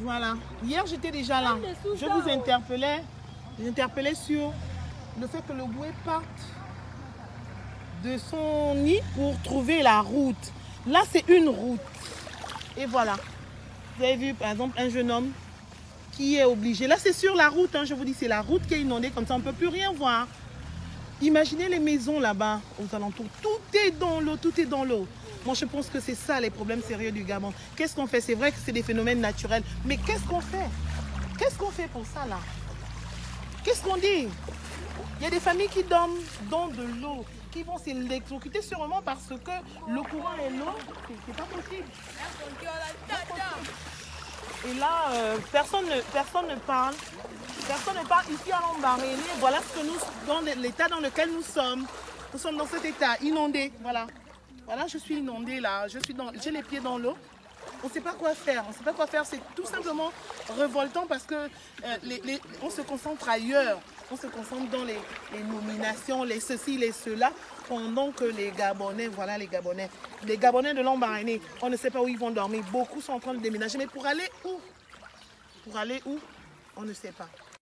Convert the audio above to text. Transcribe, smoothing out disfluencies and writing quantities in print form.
Voilà. Hier, j'étais déjà là. Je vous interpellais sur le fait que le bouet parte de son nid pour trouver la route. Là, c'est une route. Et voilà. Vous avez vu, par exemple, un jeune homme qui est obligé. Là, c'est sur la route. Hein, je vous dis, c'est la route qui est inondée. Comme ça, on ne peut plus rien voir. Imaginez les maisons là-bas, aux alentours. Tout est dans l'eau, tout est dans l'eau. Moi, je pense que c'est ça les problèmes sérieux du Gabon. Qu'est-ce qu'on fait? C'est vrai que c'est des phénomènes naturels. Mais qu'est-ce qu'on fait? Qu'est-ce qu'on fait pour ça, là? Qu'est-ce qu'on dit? Il y a des familles qui dorment dans de l'eau, qui vont s'électrocuter sûrement parce que le courant est l'eau. C'est pas possible. Et là, personne ne parle. Personne ne parle ici à Lambaréné. Voilà ce que nous, dans l'état dans lequel nous sommes. Nous sommes dans cet état inondé. Voilà. Voilà, je suis inondée là. J'ai les pieds dans l'eau. On ne sait pas quoi faire. On ne sait pas quoi faire. C'est tout simplement révoltant parce que on se concentre ailleurs. On se concentre dans les nominations, les ceci, les cela, pendant que les Gabonais, voilà les Gabonais de Lambaréné, on ne sait pas où ils vont dormir. Beaucoup sont en train de déménager. Mais pour aller où? Pour aller où? On ne sait pas.